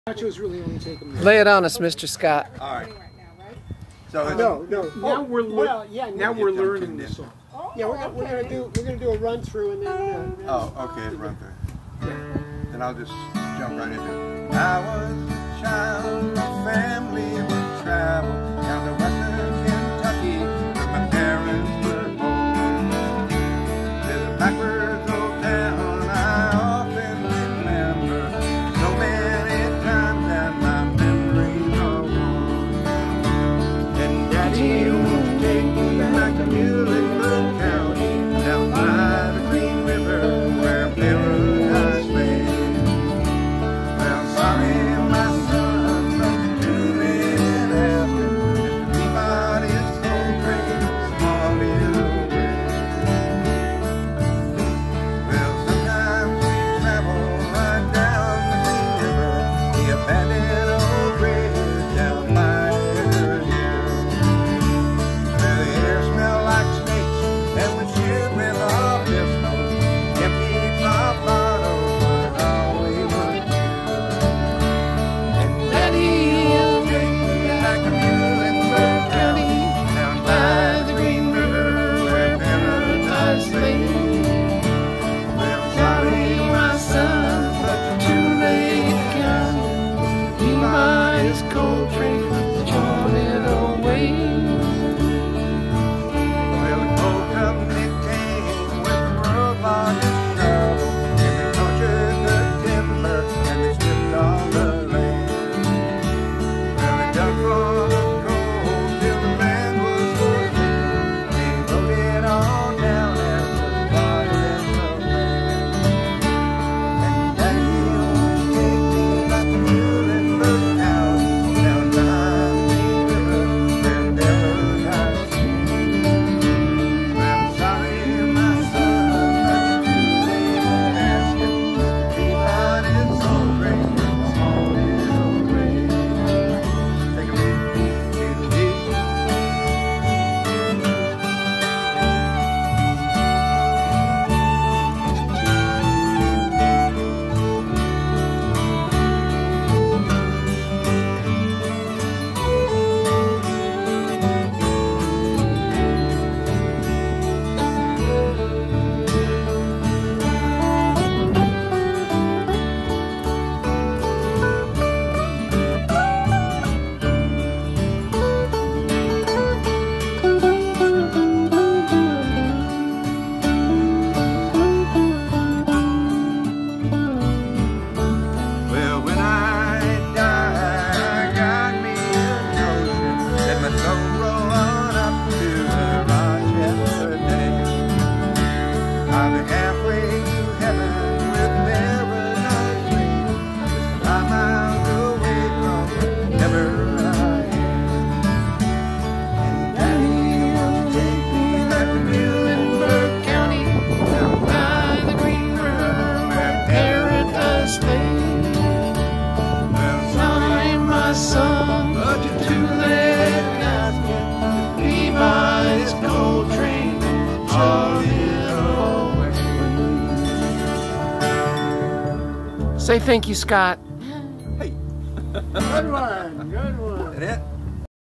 Nachos really only take them. Lay it on us, Mr. Scott. All right. So it's, No. Now we're now we're learning this song. Yeah, we're gonna do a run through and then. okay, run through. Then I'll just jump right into it. I was a child, my family would travel down to western Kentucky where my parents were born. There's a backwards old town I often remember, so many times that my memories are worn. And Daddy won't take me back to Muhlenberg County, down by the Green River where paradise lay. Well, sorry, my son, but too late after. Mr. Peabody's old great small little way. Well, sometimes we travel right down the Green River, the abandoned old bridge down by the hill. Well, the air smelled like snakes, and when shit went off pistols, empty pop bottles was all we would do. And Daddy will take me back to Muhlenberg County, down by the Green River where paradise lay. Well, sorry, my son, but you're too late, cause Peabody's coal train joined it away. Well, the coal company came with the world's largest shovel, and they tortured the timber, and they stripped all the land. Well, they dug for the gold till the land was full. They wrote it all down as the violence of man. And Daddy won't take me back to Muhlenberg County, down by the Green River where paradise lay. I'm sorry, my son, but you're too late to ask it. Peabody's old great small little way. Take a little deep. Well, when I die, I got me a notion that my soul roll on up to the Rochester Day. I'll be halfway to heaven with paradise waiting, just 5 miles away from wherever I am. And Daddy wants to take me back to Muhlenberg County, down by the Green River where paradise lay. Well, sorry, my son, but you're too late now. Peabody's coal train all Say thank you, Scott. Hey, Good one. that it?